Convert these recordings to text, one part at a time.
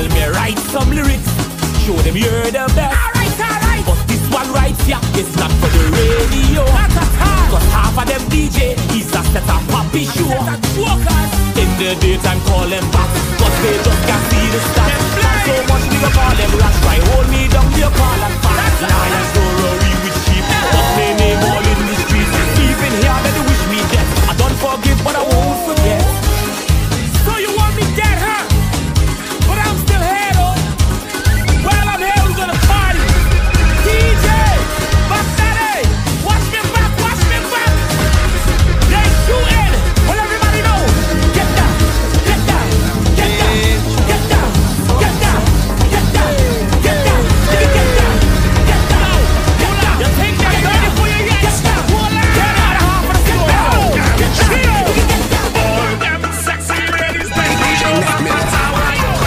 tell me write some lyrics, show them you're the best. Alright. But this one right here is not for the radio. Not at all. Cause half of them DJ is a set of poppy show. In the daytime call them back, but they just can't see the stats. So much nigga call them rats. Try hold me down, you call them fast. Lions don't worry with sheep, but they name all in the streets. Even here they wish me death. I don't forgive but I won't forget. So you want me dead, huh? But I'm still here though. While I'm here we're gonna party. DJ, back that day. Watch me back, watch me back. They shooting. Well everybody know. Get down, get down, get down, get down, get down, get down, get down, get down, get down, get down. You think you're ready for your yes? Get down. Get out of half of the floor. Get down. Get down. All them sexy ladies bending over my tower.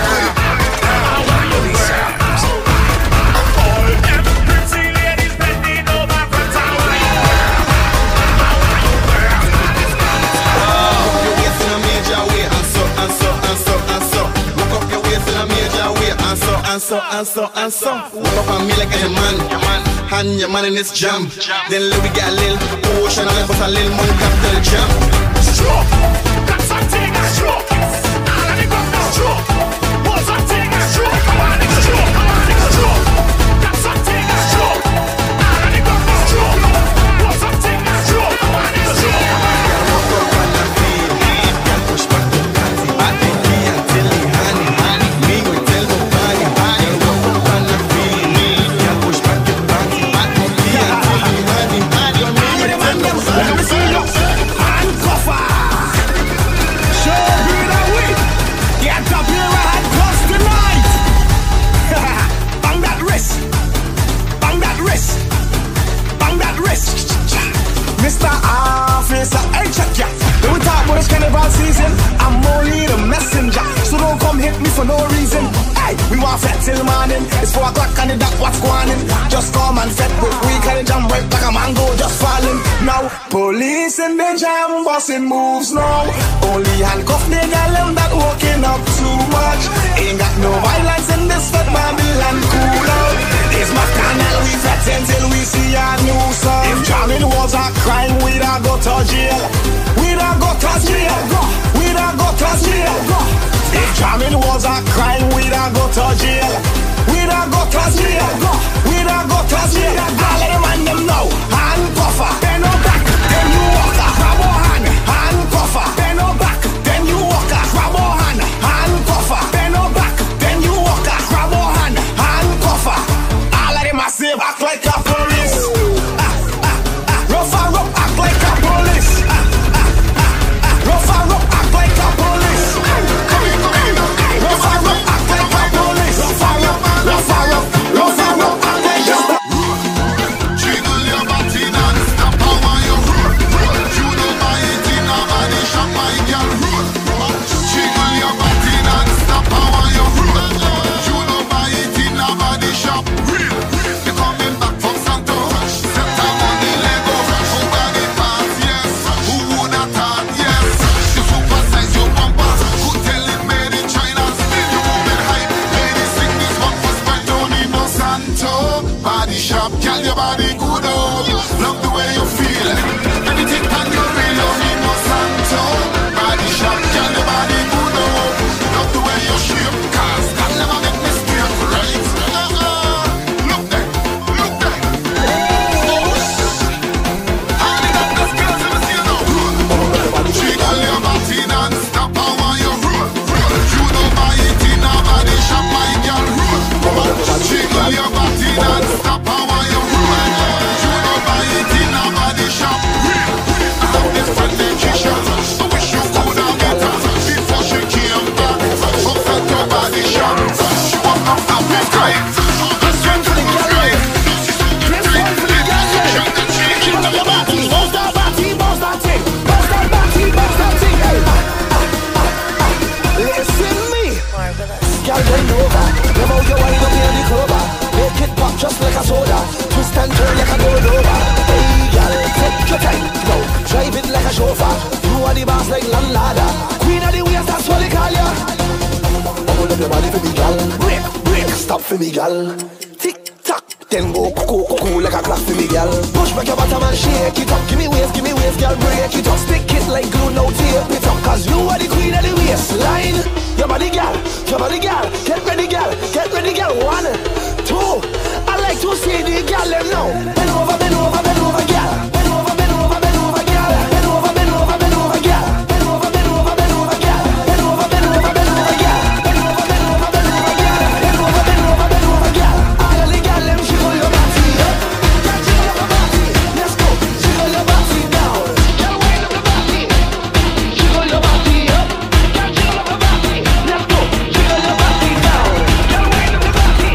How are you, girl? All them pretty ladies bending over my tower. How are you, girl? Your waist in a major way, and so. Look up your waist in a major way, and so. Look up on me like a man. And your man in this jam. Then let me get a little ocean and I put a little money cap to the jam. Stroke, got something, stroke. All of the got no stroke. Want something, stroke. Come on, nigga, stroke. Come on, nigga, stroke. Got something, stroke. All of the got no stroke. Want something, stroke. Come on, nigga, stroke. Girl, walk up on the field. Girl, push back the panty. I think me until he honey. Me go tell nobody. Girl, walk up on the field. Girl, push back the panty. I think me until he honey. Let me see you. Handcuffer. Show me the way. Get up here and handcuffs tonight. Bang that wrist. Bang that wrist. Bang that wrist. Mr. Officer, hey check ya. When we talk about this carnival season, I'm only the messenger. So don't come hit me for no reason. Hey, we want fat till morning. It's 4 o'clock and the dock what's going on. Just come and fat with we can jam right like a mango just falling. Now, police in the jam busting moves now. Only handcuff the girl them that walking up too much. Ain't got no violence in this fat Babylon cool out. It's my canal, we fat until we see a new song. If jamming was a crime, we'd a go to jail. We'd a go to jail. We'd a go to jail. If jamming was a crime, we'd a go to jail. We'd a go to jail. We'd a go to jail. All of them and them know. Handcuffer, then no back, then you walk a grab a hand. Handcuffer, then no back, then you walk a grab a hand. Handcuffer, then no back, then you walk a grab a hand. Handcuffer, all of them are safe, act like a police. Rough and rough, act like a police. Rough and rough, act like a police. Rough and rough, act like a police. Rough and rough, rough and rough, rough and rough, act like a Jiggle your body non-stop, how are you roll? You know my it in a body shop, my girl roll. Jiggle your body non-stop, how are you roll? You know my it in a body shop, real. You coming back from Santos, set time on the Lego. Who got it pass, yes. Who would have thought, yes. You supersize your bumper, who tell it made in China. You moving hype, ladies sing this one for spent on in no Santo. Body shop, girl your body good oh. Love the way you feel. Anything can you feel, you need no Santo. Body shop, girl your body good oh. Love the way you shape, cause God never make mistake, right? Look there, look there. All the doctors girls ever see you now. Jiggle your body non-stop, how are you roll? You know buy it in a body shop, my girl roll. Jiggle your body non-stop, how are you roll? You know buy it in a body shop, real. I have this friend named Keisha, I wish you could have met her before she came back. Upset your body shop, she walk up and be great. Listen to the girl, listen to the girl. Keep up your body, bounce that body, bounce that thing, bounce that body, bounce that thing. Listen me, girl, bend over. Love how you wind up in the clover. Make it pop just like a soda. Twist and turn like a go-over. Hey, girl, take your time. Go, drive it like a chauffeur. You are the boss like landlada. Queen of the waves, that's what they call ya. Bubble up your body for me, gal. Break, break, stop for me, gal. Tick tock, then go cuckoo like a clock for me, gal. Push back your bottom and shake it up. Give me waist, gal. Break it up, stick it like glue, no tape it up. Cause you are the queen of the waistline. Your body, gal. Get ready, gal. 1, 2. I like to see the gal them now. Bend over, gal. Bend over, gal. Bend over, gal. Bend over, gal. Bend over, gal. Bend over, gal. Bend over, gal. Bend over, gal. Bend over, gal. Bend over, gal. All of the gal them jiggle your body up. Jiggle your body. Let's go. Jiggle your body down. Girl, wind up the body. Jiggle your body up. Girl, jiggle up the body. Let's go. Jiggle your body down. Girl, wind up the body.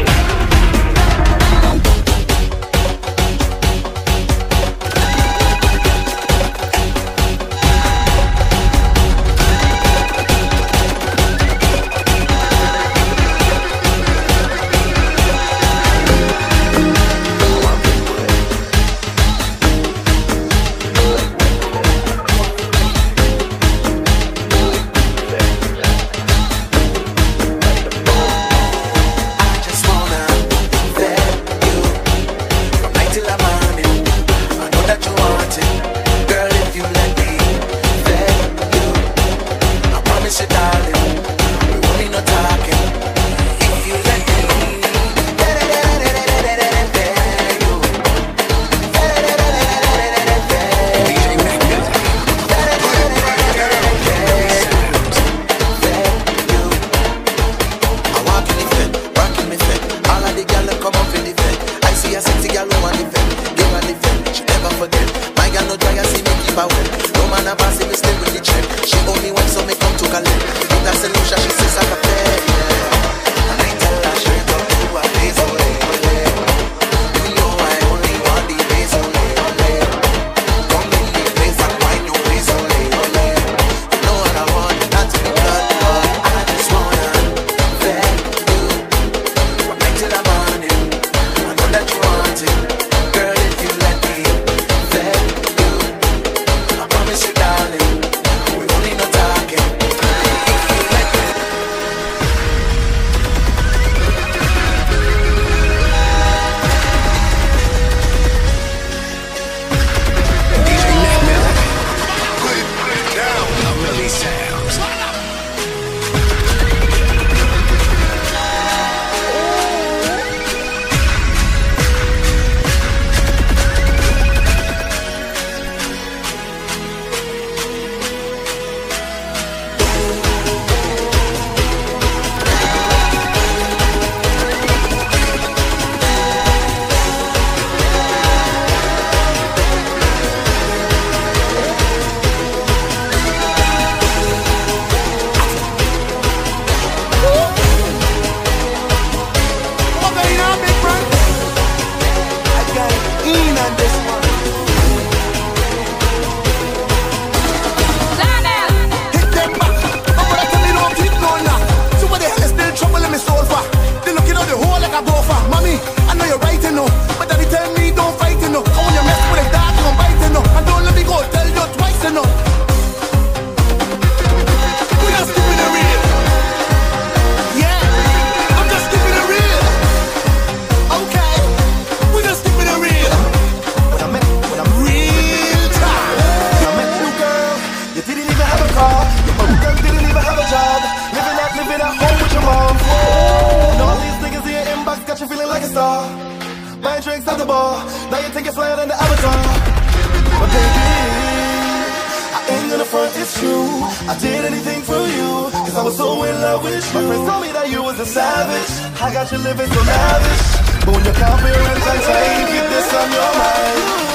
I did anything for you, cause I was so in love with you. My friends told me that you was a savage. I got you living so lavish, but when your confidence I take, get this on your mind.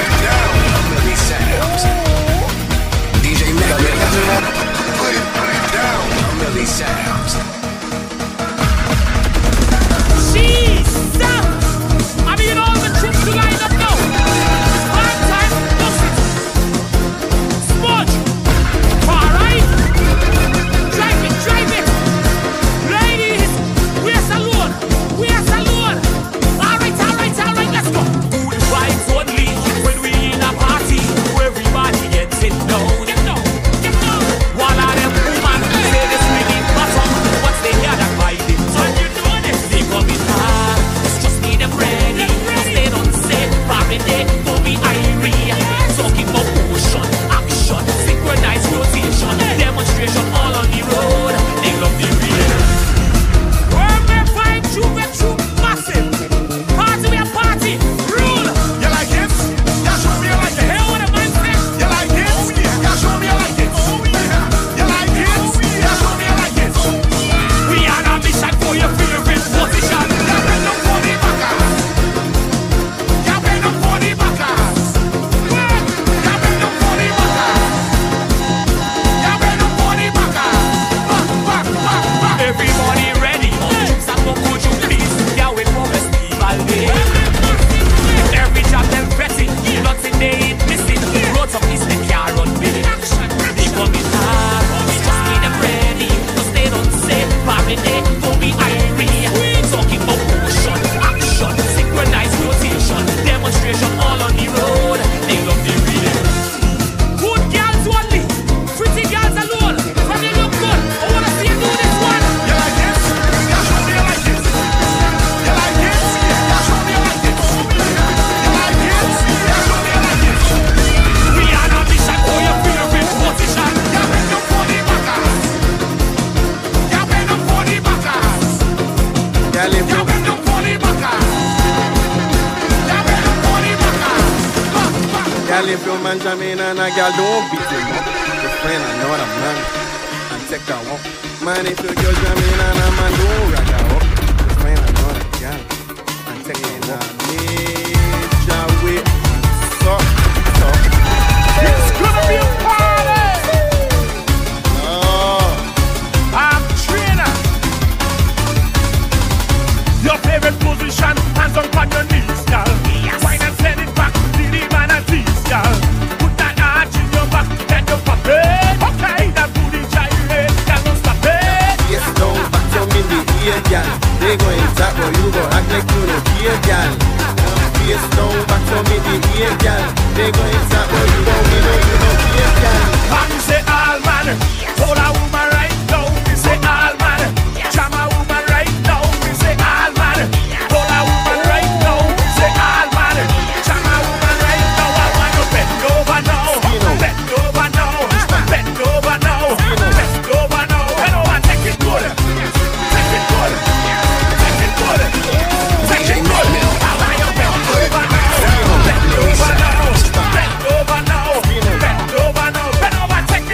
Put it Girl, if your man jam in and a girl don't beat him up, your friend another man and take her up. Man, if your girl jam in and a man don't rag her up, your friend another girl and take her up. Major way, so. It's gonna be a party. Oh, I'm trainer. Your favorite position, hands on your knees, girl. Why not send it back to the man and tease, girl? Put that arch in your back and your pop it. Okay, that booty gyrate, girl, don't stop it. yes, don't back to me the ear, girl. They going tap, but you go act like you don't care, girl. Yes, don't back to me the ear, girl. They going tap, but you don't care, girl. Man, say all man, hold a woman right now. Me say all man, jam a woman right now. Me say all man, hold a woman right now. Me say all man, jam a woman right now. I want to bend over now, bend over now, bend over now, bend over now. I know I take it good, take it good, take it good, take it good. I want you bend over now, bend over now, bend over now, bend over now, bend over, take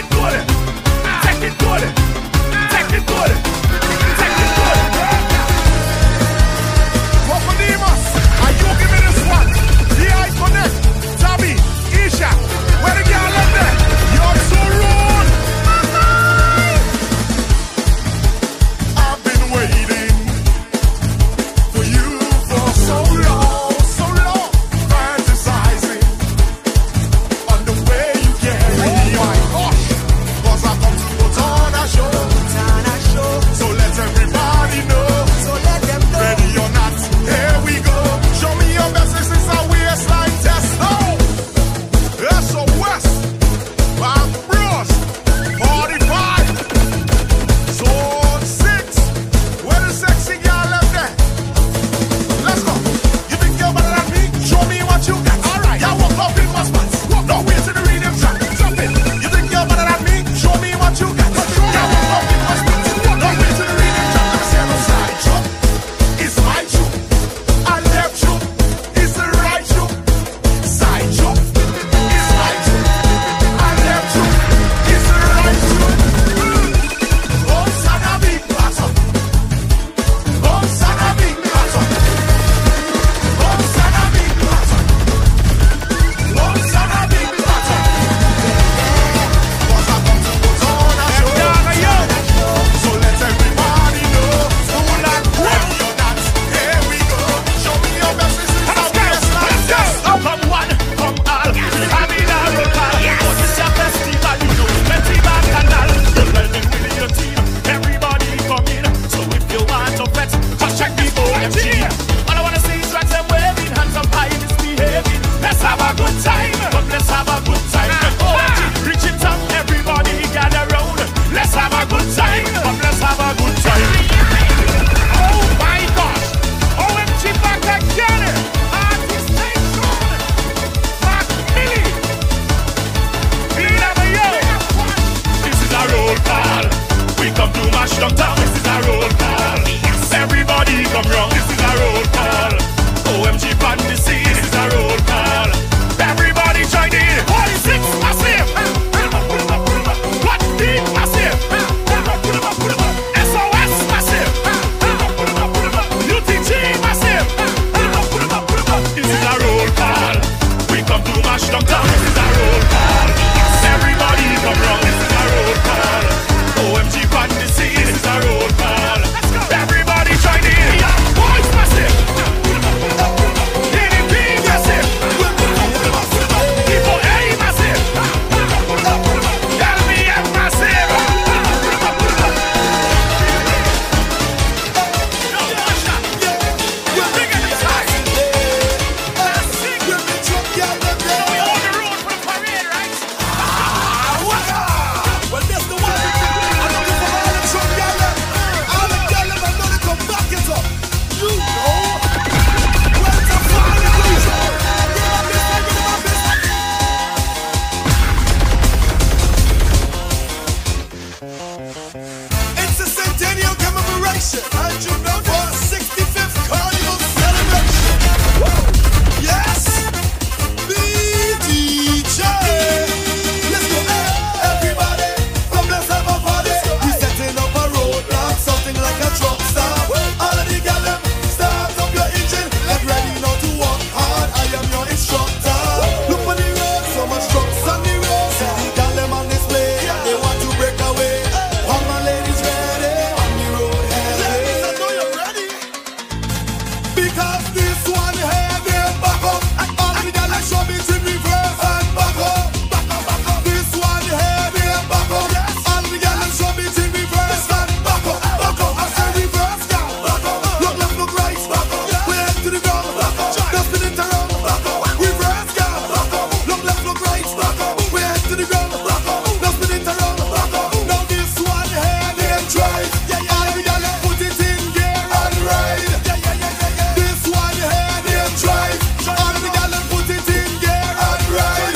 Cause this one here, they back up. All the girls like show me in reverse and back up. This one here, they back up. All the girls like show me in reverse and back up. I say reverse, girl. Look left, look right. We head to the ground. Just spin it around. Reverse, girl. Look left, look right. We head to the ground. Just spin it around. Now this one here, they drive. All the girls like put it in gear and ride. This one here, they drive. All the girls like put it in gear and ride.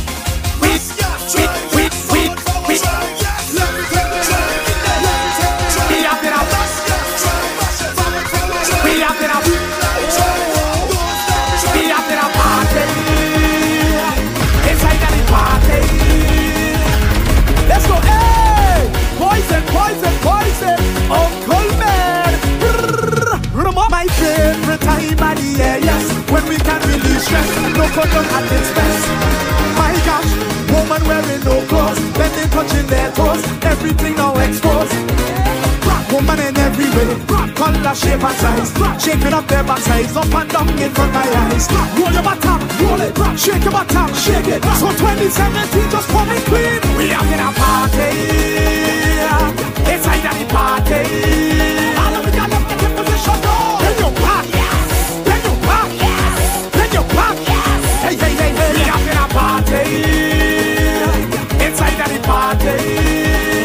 Let's go, hey! Poison, Uncle Man. My favorite time of the year, yes, when we can release stress, no condom at its best. My gosh, woman wearing no clothes, bending, touching their toes, everything now exposed. Woman in every way, color, shape and size, shaking up their backsides, up and down in front of my eyes. Roll your bottom, roll it, shake your bottom, shake it. So 2017 just for me clean. We having a party, it's like a party. All of the girls have taken position, then you pop, then you pop, then you pop. Hey, we having a party, it's like a party.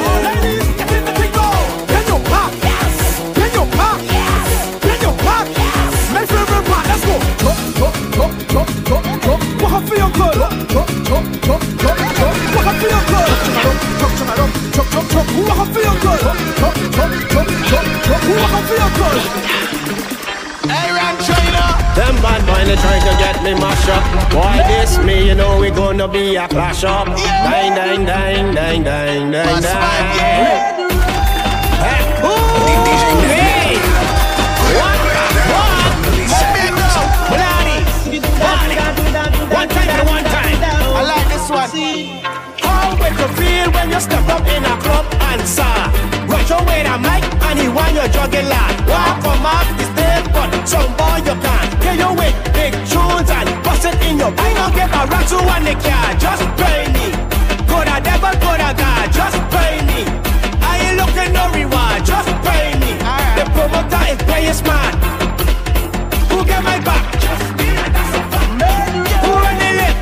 Them bad boy they trying to get me mash up. Boy this me, you know we gonna be a clash up. Dang. Hey, what? One time. I like this one. How would you feel when you step up in a club and saw rush away the mic and he want your juggling lad. Walk from off the stage, but some boy you can't. Get your way, big tunes and bust it in your. I don't give a rat to one the car, just pay me. Good a devil, good a God, just pay me. I ain't looking no reward, just pay me. The promoter is playing smart. Who get my back? Just me, that's a fun man. Who run the lip?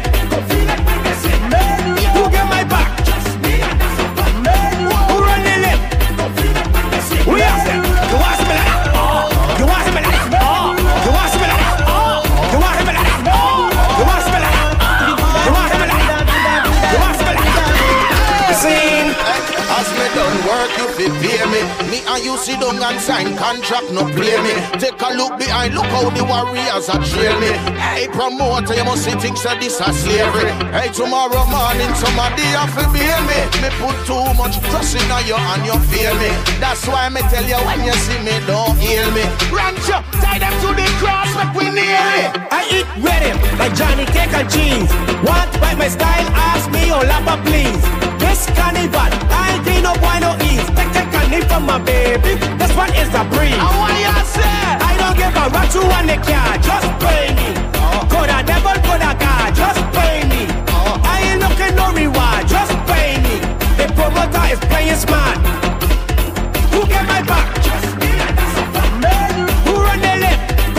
Who get my back? Just me, that's a fun man. Who run the lip? We ask them. You want him like that? You want him like that? You want him like that? You want him like that? You want him like that? You want him like that? You want him like that? Scene. As me done work, you fi pay me. Me and you sit down and sign contract, no play me. Take a look behind, look how the warriors are trail me. Hey promoter, you must see things that this a slavery. Hey tomorrow morning, somebody have to bail me. Me put too much trust in you and you feel me. That's why me tell you when you see me, don't heal me. Ranch up, tie them to the cross, make we near it. I eat with him like Johnny cake and cheese. Want by my style, ask me, oh lapa please. This carnival, I ain't no boy no ease. Take a candy from my baby, this one is the breeze. And what you say? I don't give a rat to one the car, just pay me. Good a devil, good a God, just pay me. I ain't looking no reward, just pay me. The promoter is playing smart. Who get my back? Just me, that's a fun man. Who run the lip?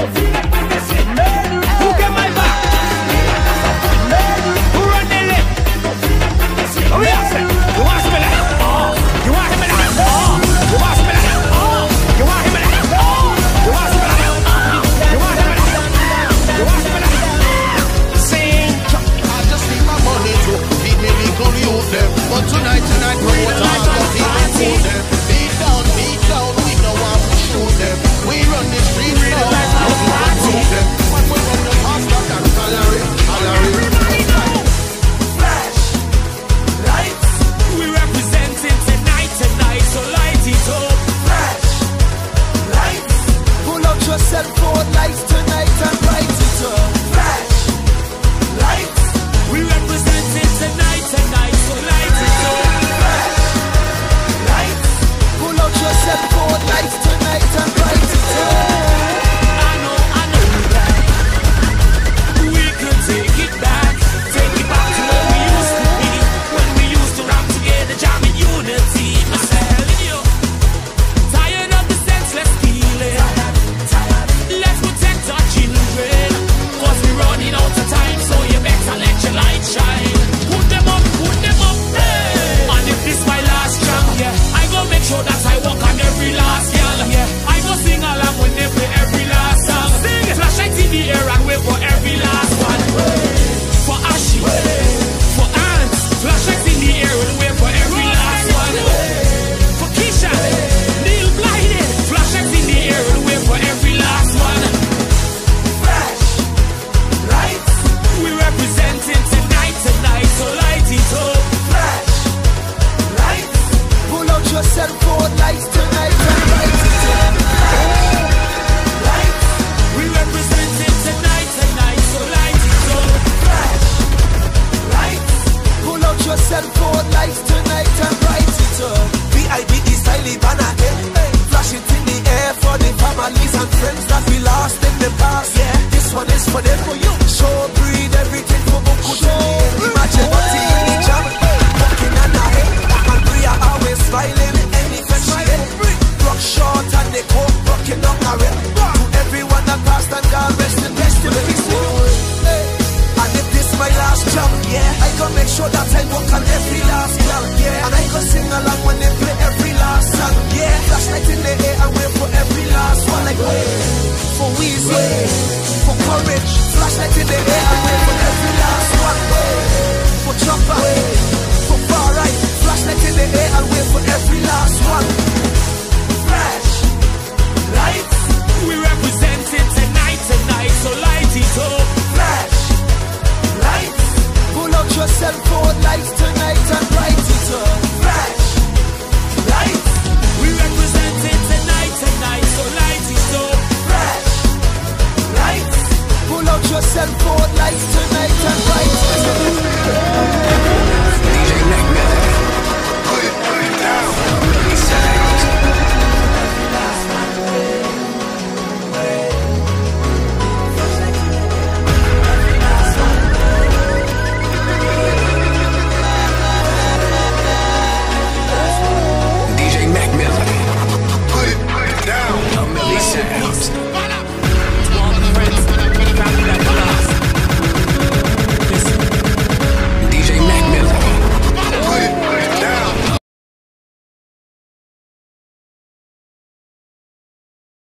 Who get my back? Just me, that's a fun man. Who run the lip? Oh yes, you want him like that? You want him like that? You want him like that? You want him like that? You want him like that? You want him like that? one is for them. Show breed everything for Buku. Imagine what he jam. Walking on a head, and we are always smiling. Anything she head. Rock short and they go rocking on a rep. To everyone that passed and God rest in peace. And if this my last jump, yeah, I gon' make sure that I walk on every last girl, yeah. And I gon' sing along when they play every last song, yeah. Flashlight in the air and wait for every last one. Like wait for Weezy, for Courage. Flashlight in the air and wait for every last one. For Chopper, for Far Right. Flashlight in the air and wait for every last one. Flash lights, we represent it tonight, so light it up. Flash lights, pull out your cell phone lights tonight and light it up. Flash lights, we represent it tonight, so light it up. Flash lights, pull out your cell phone lights tonight and light it up.